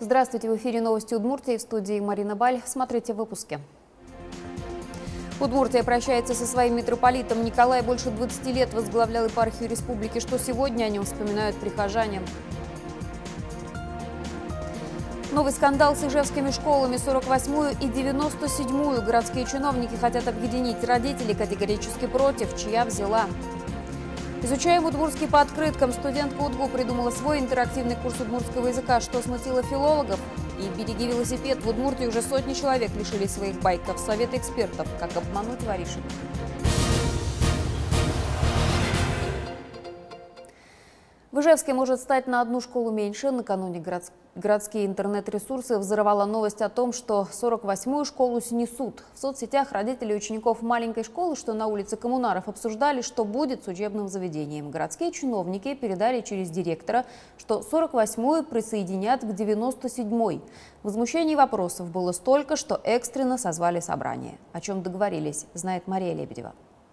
Здравствуйте, в эфире новости Удмуртии, в студии Марина Баль. Смотрите в выпуске. Удмуртия прощается со своим митрополитом. Николай больше 20 лет возглавлял епархию республики. Что сегодня о нем вспоминают прихожане? Новый скандал с ижевскими школами. 48-ю и 97-ю городские чиновники хотят объединить. Родители категорически против. Чья взяла? Изучаем удмуртский по открыткам. Студентка УДГУ придумала свой интерактивный курс удмуртского языка. Что смутило филологов? И береги велосипед. В Удмуртии уже сотни человек лишились своих байков. Советы экспертов. Как обмануть воришек. В Ижевске может стать на одну школу меньше. Накануне городские интернет-ресурсы взорвала новость о том, что 48-ю школу снесут. В соцсетях родители учеников маленькой школы, что на улице Коммунаров, обсуждали, что будет с учебным заведением. Городские чиновники передали через директора, что 48-ю присоединят к 97-й. Возмущений и вопросов было столько, что экстренно созвали собрание. О чем договорились, знает Мария Лебедева.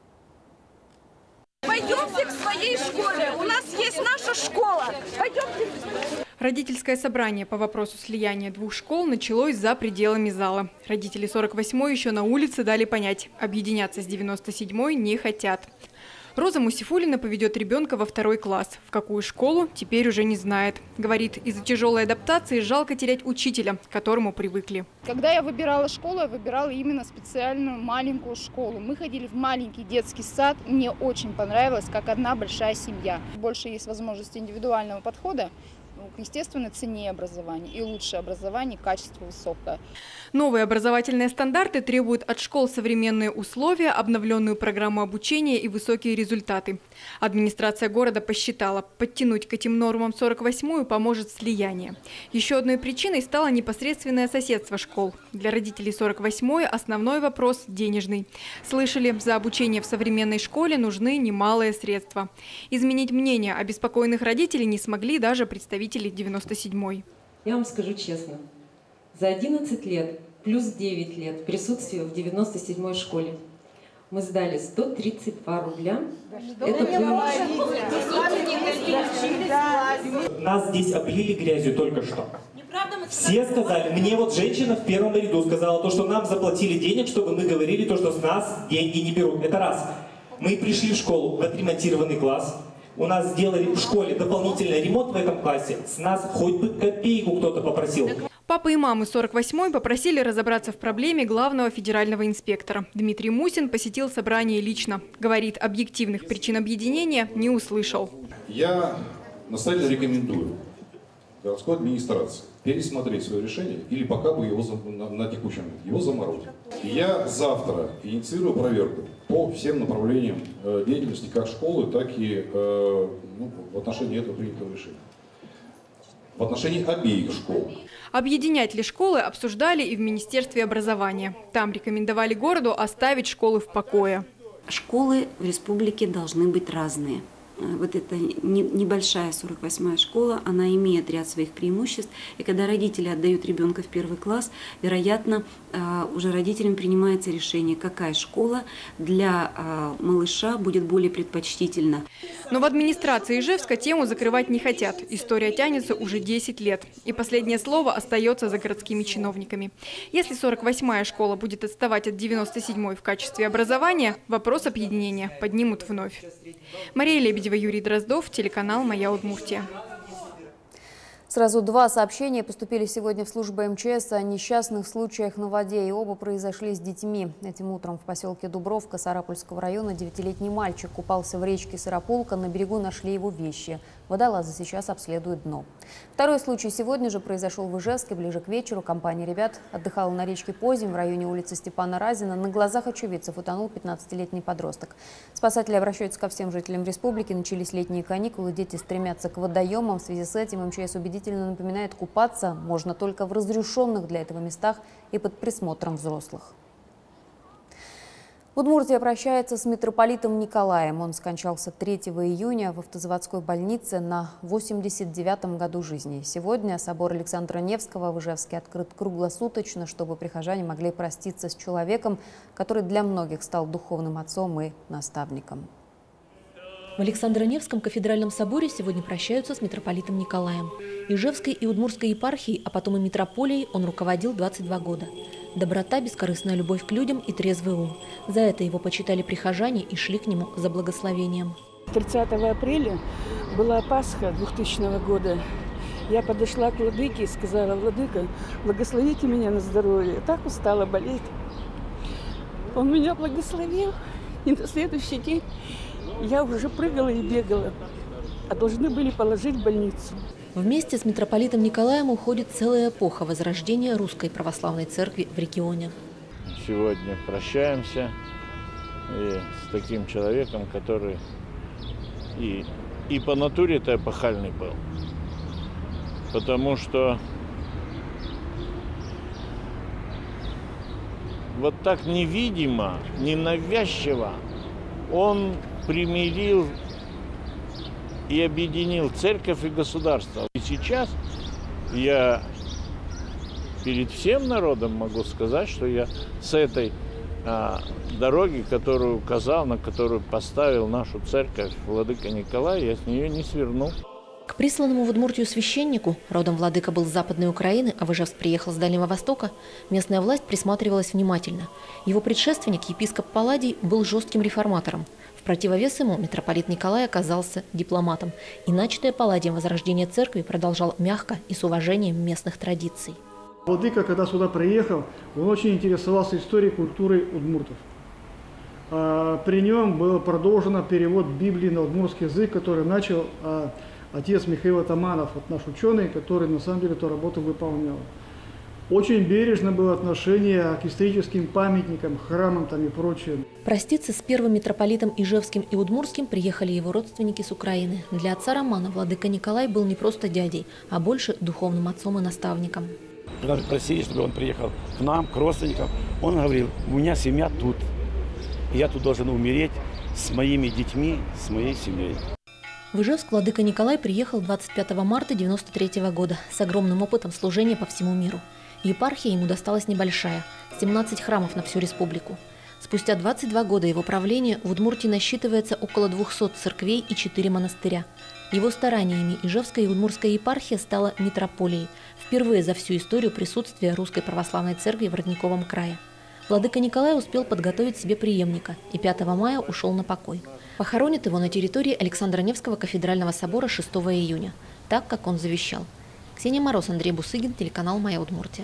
Пойдемте к своей школе. У нас есть наша школа. Пойдемте. Родительское собрание по вопросу слияния двух школ началось за пределами зала. Родители 48-й еще на улице дали понять, объединяться с 97-й не хотят. Роза Мусифулина поведет ребенка во 2 класс. В какую школу, теперь уже не знает. Говорит, из-за тяжелой адаптации жалко терять учителя, к которому привыкли. Когда я выбирала школу, я выбирала именно специальную маленькую школу. Мы ходили в маленький детский сад. Мне очень понравилось, как одна большая семья. Больше есть возможность индивидуального подхода к естественной цене образования и лучшее образование, качество высокое. Новые образовательные стандарты требуют от школ современные условия, обновленную программу обучения и высокие результаты. Администрация города посчитала, подтянуть к этим нормам 48-ю поможет слияние. Еще одной причиной стало непосредственное соседство школ. Для родителей 48-й основной вопрос – денежный. Слышали, за обучение в современной школе нужны немалые средства. Изменить мнение обеспокоенных родителей не смогли даже представители 97-й. Я вам скажу честно, за 11 лет плюс 9 лет присутствия в 97-й школе мы сдали 132 рубля. Нас здесь облили грязью только что. Все сказали, мне вот женщина в первом ряду сказала, то, что нам заплатили денег, чтобы мы говорили то, что с нас деньги не берут. Это раз. Мы пришли в школу в отремонтированный класс. У нас сделали в школе дополнительный ремонт в этом классе. С нас хоть бы копейку кто-то попросил. Папа и мамы 48-й попросили разобраться в проблеме главного федерального инспектора. Дмитрий Мусин посетил собрание лично. Говорит, объективных причин объединения не услышал. Я настоятельно рекомендую городской администрации пересмотреть свое решение или пока бы его на текущем его заморозить. Я завтра инициирую проверку по всем направлениям деятельности как школы, так и в отношении этого принятого решения. В отношении обеих школ. Объединять ли школы обсуждали и в Министерстве образования. Там рекомендовали городу оставить школы в покое. Школы в республике должны быть разные. Вот эта небольшая 48-я школа, она имеет ряд своих преимуществ. И когда родители отдают ребенка в 1 класс, вероятно, уже родителям принимается решение, какая школа для малыша будет более предпочтительна. Но в администрации Ижевска тему закрывать не хотят. История тянется уже 10 лет. И последнее слово остается за городскими чиновниками. Если 48-я школа будет отставать от 97-й в качестве образования, вопрос объединения поднимут вновь. Мария Лебедева, Юрий Дроздов, телеканал «Моя Удмуртия». Сразу 2 сообщения поступили сегодня в службу МЧС о несчастных случаях на воде. И оба произошли с детьми. Этим утром в поселке Дубровка Сарапульского района 9-летний мальчик купался в речке Сарапулка. На берегу нашли его вещи. Водолазы сейчас обследуют дно. Второй случай сегодня же произошел в Ижевске. Ближе к вечеру компания ребят отдыхала на речке Позим в районе улицы Степана Разина. На глазах очевидцев утонул 15-летний подросток. Спасатели обращаются ко всем жителям республики. Начались летние каникулы. Дети стремятся к водоемам. В связи с этим МЧС убедительно напоминает, купаться можно только в разрешенных для этого местах и под присмотром взрослых. Удмуртия прощается с митрополитом Николаем. Он скончался 3 июня в автозаводской больнице на 89-м году жизни. Сегодня собор Александра Невского в Ижевске открыт круглосуточно, чтобы прихожане могли проститься с человеком, который для многих стал духовным отцом и наставником. В Александро-Невском кафедральном соборе сегодня прощаются с митрополитом Николаем. Ижевской и Удмуртской епархией, а потом и митрополией он руководил 22 года. Доброта, бескорыстная любовь к людям и трезвый ум. За это его почитали прихожане и шли к нему за благословением. 30 апреля была Пасха 2000 года. Я подошла к владыке и сказала: «Владыка, благословите меня на здоровье. Я так устала болеть». Он меня благословил, и на следующий день я уже прыгала и бегала, а должны были положить в больницу. Вместе с митрополитом Николаем уходит целая эпоха возрождения Русской Православной Церкви в регионе. Сегодня прощаемся и с таким человеком, который и по натуре-то эпохальный был. Потому что вот так невидимо, ненавязчиво он примирил и объединил церковь и государство. И сейчас я перед всем народом могу сказать, что я с этой дороги, которую указал, на которую поставил нашу церковь владыка Николай, я с нее не сверну. К присланному в Удмуртию священнику, родом владыка был с Западной Украины, а в Ижевск приехал с Дальнего Востока, местная власть присматривалась внимательно. Его предшественник, епископ Палладий, был жестким реформатором. В противовес ему митрополит Николай оказался дипломатом. И начатое Палладием возрождение церкви продолжал мягко и с уважением местных традиций. Владыка, когда сюда приехал, он очень интересовался историей и культурой удмуртов. При нем был продолжен перевод Библии на удмуртский язык, который начал отец Михаил Атаманов, наш ученый, который на самом деле эту работу выполнял. Очень бережно было отношение к историческим памятникам, храмам там и прочее. Проститься с первым митрополитом Ижевским и Удмуртским приехали его родственники с Украины. Для отца Романа владыка Николай был не просто дядей, а больше духовным отцом и наставником. Даже просили, чтобы он приехал к нам, к родственникам. Он говорил: у меня семья тут. И я тут должен умереть с моими детьми, с моей семьей. В Ижевск владыка Николай приехал 25 марта 1993 года с огромным опытом служения по всему миру. Епархия ему досталась небольшая – 17 храмов на всю республику. Спустя 22 года его правления в Удмуртии насчитывается около 200 церквей и 4 монастыря. Его стараниями Ижевская и Удмуртская епархия стала митрополией, впервые за всю историю присутствия Русской Православной Церкви в Родниковом крае. Владыка Николай успел подготовить себе преемника и 5 мая ушел на покой. Похоронят его на территории Александро-Невского кафедрального собора 6 июня, так, как он завещал. Ксения Мороз, Андрей Бусыгин, телеканал «Моя Удмуртия».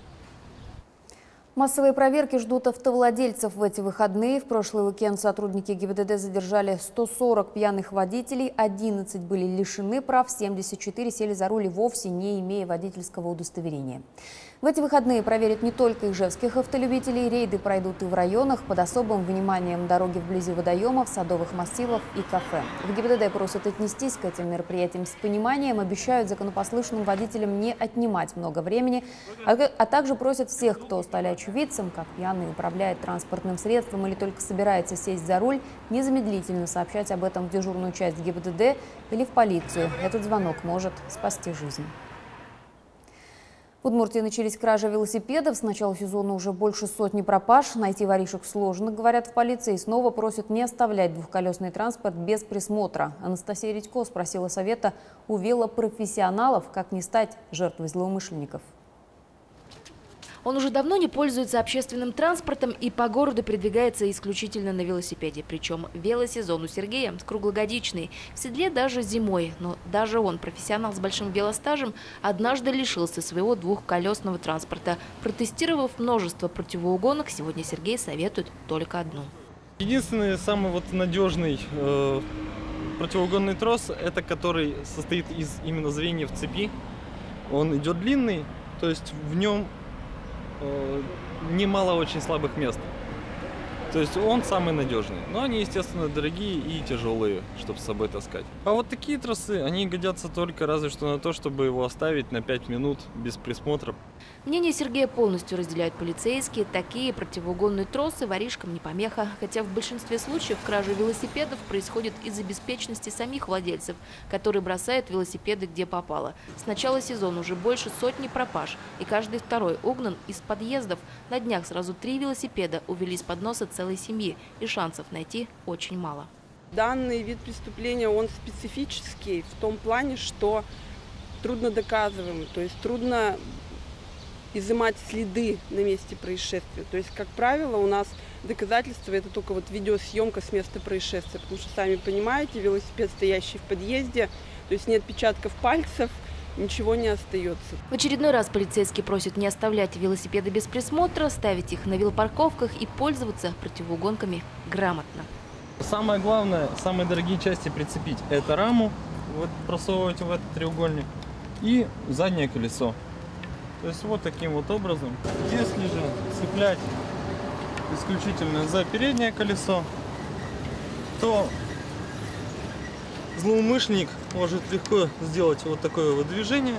Массовые проверки ждут автовладельцев в эти выходные. В прошлый уикенд сотрудники ГИБДД задержали 140 пьяных водителей, 11 были лишены прав, 74 сели за руль вовсе не имея водительского удостоверения. В эти выходные проверят не только ижевских автолюбителей, рейды пройдут и в районах под особым вниманием дороги вблизи водоемов, садовых массивов и кафе. В ГИБДД просят отнестись к этим мероприятиям с пониманием, обещают законопослушным водителям не отнимать много времени, а также просят всех, кто стали очевидцем, как пьяный управляет транспортным средством или только собирается сесть за руль, незамедлительно сообщать об этом в дежурную часть ГИБДД или в полицию. Этот звонок может спасти жизнь. В Удмуртии начались кражи велосипедов. С начала сезона уже больше сотни пропаж. Найти воришек сложно, говорят в полиции. И снова просят не оставлять двухколесный транспорт без присмотра. Анастасия Редько спросила совета у велопрофессионалов, как не стать жертвой злоумышленников. Он уже давно не пользуется общественным транспортом и по городу передвигается исключительно на велосипеде. Причем велосезон у Сергея круглогодичный, в седле даже зимой. Но даже он, профессионал с большим велостажем, однажды лишился своего двухколесного транспорта. Протестировав множество противоугонок, сегодня Сергей советует только одну. Единственный самый надежный противоугонный трос, это который состоит из именно звеньев цепи. Он идет длинный, то есть в нем немало очень слабых мест. То есть он самый надежный. Но они, естественно, дорогие и тяжелые, чтобы с собой таскать. А вот такие тросы, они годятся только разве что на то, чтобы его оставить на 5 минут без присмотра. Мнение Сергея полностью разделяют полицейские. Такие противоугонные тросы воришкам не помеха. Хотя в большинстве случаев кражи велосипедов происходит из-за беспечности самих владельцев, которые бросают велосипеды где попало. С начала сезона уже больше сотни пропаж. И каждый второй угнан из подъездов. На днях сразу 3 велосипеда увели с подноса целой семьи. И шансов найти очень мало. Данный вид преступления, он специфический в том плане, что трудно доказываемый, то есть трудно изымать следы на месте происшествия. То есть, как правило, у нас доказательства — это только вот видеосъемка с места происшествия, потому что, сами понимаете, велосипед, стоящий в подъезде, то есть нет отпечатков пальцев, ничего не остается. В очередной раз полицейские просят не оставлять велосипеды без присмотра, ставить их на велопарковках и пользоваться противоугонками грамотно. Самое главное, самые дорогие части прицепить – это раму, вот просовывать в этот треугольник, и заднее колесо. То есть вот таким вот образом. Если же цеплять исключительно за переднее колесо, то злоумышленник может легко сделать вот такое вот движение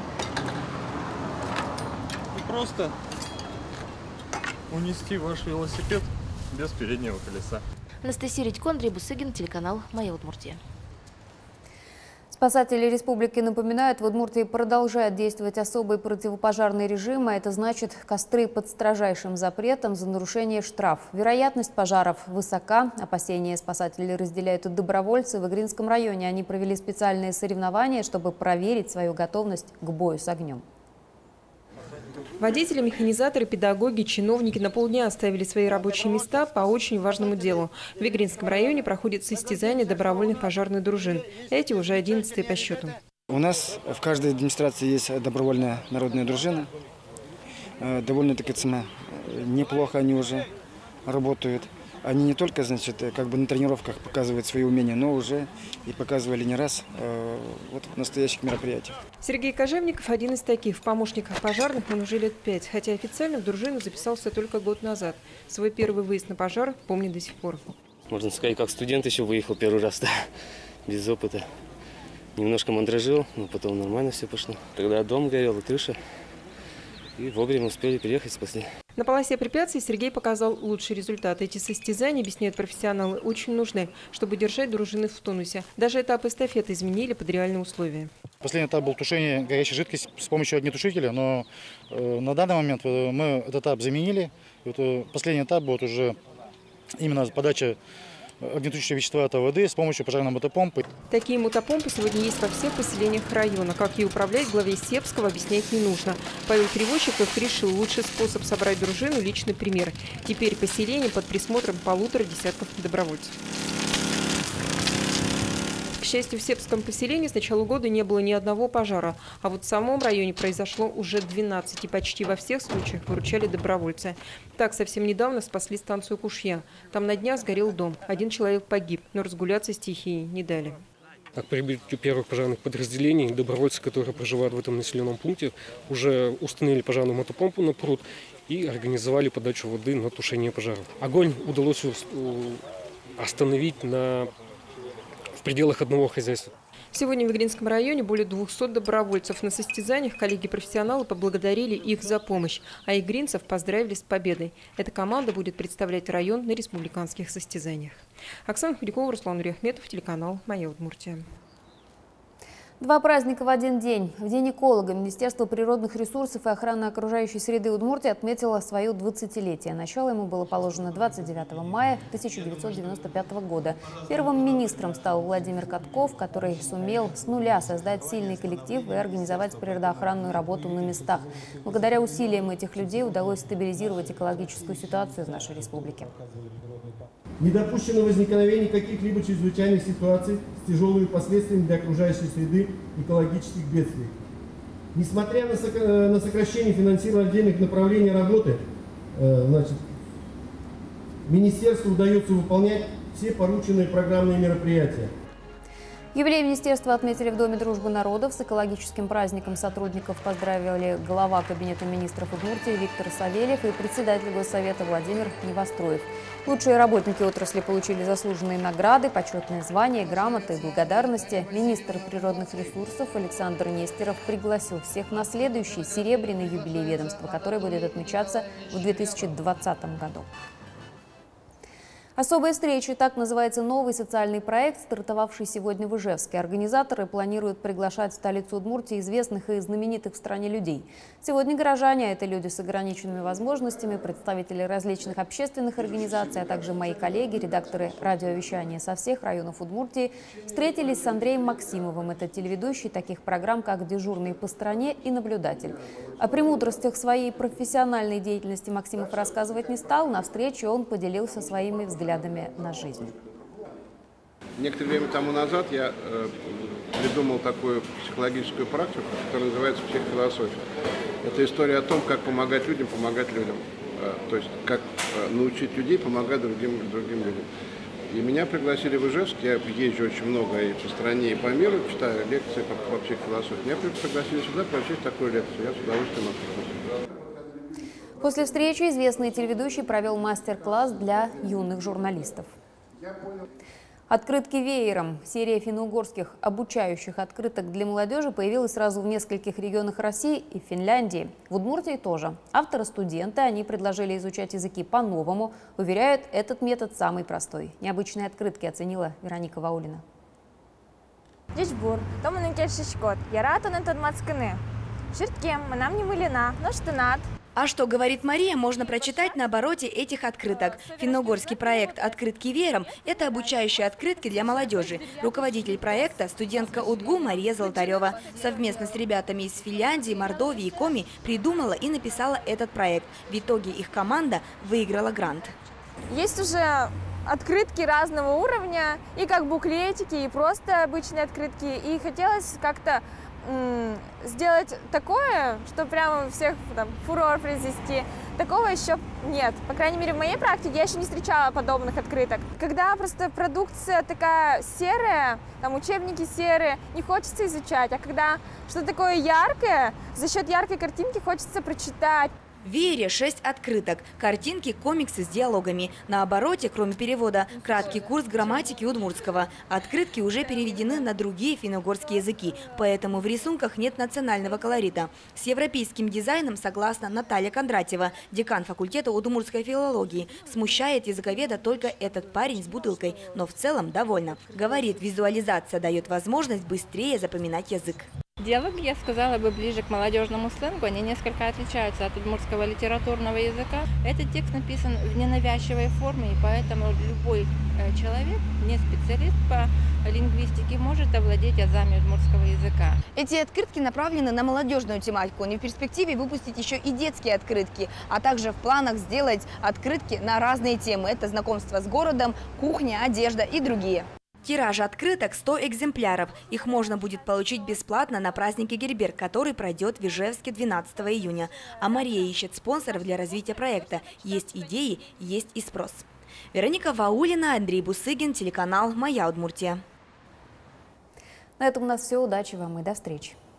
и просто унести ваш велосипед без переднего колеса. Анастасия Редько, Андрей Бусыгин, телеканал «Моя Удмуртия». Спасатели республики напоминают, в Удмуртии продолжает действовать особый противопожарный режим, а это значит костры под строжайшим запретом, за нарушение штраф. Вероятность пожаров высока, опасения спасателей разделяют и добровольцы. В Игринском районе они провели специальные соревнования, чтобы проверить свою готовность к бою с огнем. Водители, механизаторы, педагоги, чиновники на полдня оставили свои рабочие места по очень важному делу. В Игринском районе проходит состязание добровольных пожарных дружин. Эти уже 11-е по счету. У нас в каждой администрации есть добровольная народная дружина. Довольно-таки неплохо они уже работают. Они не только, значит, как бы на тренировках показывают свои умения, но уже и показывали не раз вот в настоящих мероприятиях. Сергей Кожевников один из таких. В помощниках пожарных он уже лет 5, хотя официально в дружину записался только год назад. Свой первый выезд на пожар помнит до сих пор. Можно сказать, как студент еще выехал первый раз, да, без опыта. Немножко мандражил, но потом нормально все пошло. Тогда дом горел, и крыша. И вовремя успели приехать, спасли. На полосе препятствий Сергей показал лучший результат. Эти состязания, объясняют профессионалы, очень нужны, чтобы держать дружины в тонусе. Даже этап эстафеты изменили под реальные условия. Последний этап был тушение горячей жидкости с помощью огнетушителя, но на данный момент мы этот этап заменили. Последний этап будет уже именно подача огнетушащего вещества от воды с помощью пожарной мотопомпы. Такие мотопомпы сегодня есть во всех поселениях района. Как ей управлять, главе Сепского объяснять не нужно. Павел Кривощиков решил лучший способ собрать дружину – личный пример. Теперь поселение под присмотром 1,5 десятков добровольцев. К счастью, в Сепском поселении с начала года не было ни одного пожара. А вот в самом районе произошло уже 12. И почти во всех случаях выручали добровольцы. Так, совсем недавно спасли станцию Кушья. Там на днях сгорел дом. 1 человек погиб, но разгуляться стихии не дали. К прибытию первых пожарных подразделений добровольцы, которые проживают в этом населенном пункте, уже установили пожарную мотопомпу на пруд и организовали подачу воды на тушение пожаров. Огонь удалось остановить в пределах одного хозяйства. Сегодня в Игринском районе более 200 добровольцев. На состязаниях коллеги-профессионалы поблагодарили их за помощь, а игринцев поздравили с победой. Эта команда будет представлять район на республиканских состязаниях. Оксана Худякова, Руслан Нуриахметов, телеканал «Моя Удмуртия». 2 праздника в один день. В День эколога Министерство природных ресурсов и охраны окружающей среды Удмуртии отметило свое 20-летие. Начало ему было положено 29 мая 1995 года. Первым министром стал Владимир Катков, который сумел с нуля создать сильный коллектив и организовать природоохранную работу на местах. Благодаря усилиям этих людей удалось стабилизировать экологическую ситуацию в нашей республике. Не допущено возникновения каких-либо чрезвычайных ситуаций с тяжелыми последствиями для окружающей среды экологических бедствий. Несмотря на сокращение финансирования отдельных направлений работы, министерству удается выполнять все порученные программные мероприятия. Юбилей министерства отметили в Доме дружбы народов. С экологическим праздником сотрудников поздравили глава Кабинета министров Удмуртии Виктор Савельев и председатель Госсовета Владимир Невостроев. Лучшие работники отрасли получили заслуженные награды, почетные звания, грамоты и благодарности. Министр природных ресурсов Александр Нестеров пригласил всех на следующий серебряный юбилей ведомства, который будет отмечаться в 2020 году. Особая встреча – так называется новый социальный проект, стартовавший сегодня в Ижевске. Организаторы планируют приглашать в столицу Удмуртии известных и знаменитых в стране людей. Сегодня горожане – это люди с ограниченными возможностями, представители различных общественных организаций, а также мои коллеги, редакторы радиовещания со всех районов Удмуртии, встретились с Андреем Максимовым. Это телеведущий таких программ, как «Дежурный по стране» и «Наблюдатель». О премудростях своей профессиональной деятельности Максимов рассказывать не стал. На встрече он поделился своими взглядами на жизнь. Некоторое время тому назад я придумал такую психологическую практику, которая называется психофилософия. Это история о том, как помогать людям. То есть как научить людей помогать другим людям. И меня пригласили в Ижевск, я езжу очень много и по стране, и по миру, читаю лекции по психофилософии. Меня пригласили сюда прочесть такую лекцию, я с удовольствием отправился. После встречи известный телеведущий провел мастер-класс для юных журналистов. Открытки веером. Серия финно-угорских обучающих открыток для молодежи появилась сразу в нескольких регионах России и Финляндии. В Удмуртии тоже. Авторы – студенты. Они предложили изучать языки по-новому. Уверяют, этот метод самый простой. Необычные открытки оценила Вероника Ваулина. А что говорит Мария, можно прочитать на обороте этих открыток. Финно-угорский проект «Открытки веером» – это обучающие открытки для молодежи. Руководитель проекта – студентка УДГУ Мария Золотарева. Совместно с ребятами из Финляндии, Мордовии и Коми придумала и написала этот проект. В итоге их команда выиграла грант. Есть уже открытки разного уровня, и как буклетики, и просто обычные открытки. И хотелось как-то сделать такое, что прямо у всех там фурор произвести. Такого еще нет. По крайней мере, в моей практике я еще не встречала подобных открыток. Когда просто продукция такая серая, там учебники серые, не хочется изучать. А когда что-то такое яркое, за счет яркой картинки хочется прочитать. В веере 6 открыток, картинки, комиксы с диалогами. На обороте, кроме перевода, краткий курс грамматики удмуртского. Открытки уже переведены на другие финно-угорские языки, поэтому в рисунках нет национального колорита. С европейским дизайном согласна Наталья Кондратьева, декан факультета удмуртской филологии. Смущает языковеда только этот парень с бутылкой, но в целом довольна. Говорит, визуализация дает возможность быстрее запоминать язык. Диалоги, я сказала бы, ближе к молодежному сленгу, они несколько отличаются от удмуртского литературного языка. Этот текст написан в ненавязчивой форме, и поэтому любой человек, не специалист по лингвистике, может овладеть азами удмуртского языка. Эти открытки направлены на молодежную тематику. Не в перспективе выпустить еще и детские открытки, а также в планах сделать открытки на разные темы. Это знакомство с городом, кухня, одежда и другие. Тираж открыток 100 экземпляров. Их можно будет получить бесплатно на празднике Герберт, который пройдет в Ижевске 12 июня. А Мария ищет спонсоров для развития проекта. Есть идеи, есть и спрос. Вероника Ваулина, Андрей Бусыгин, телеканал «Моя Удмуртия». На этом у нас все. Удачи вам и до встречи.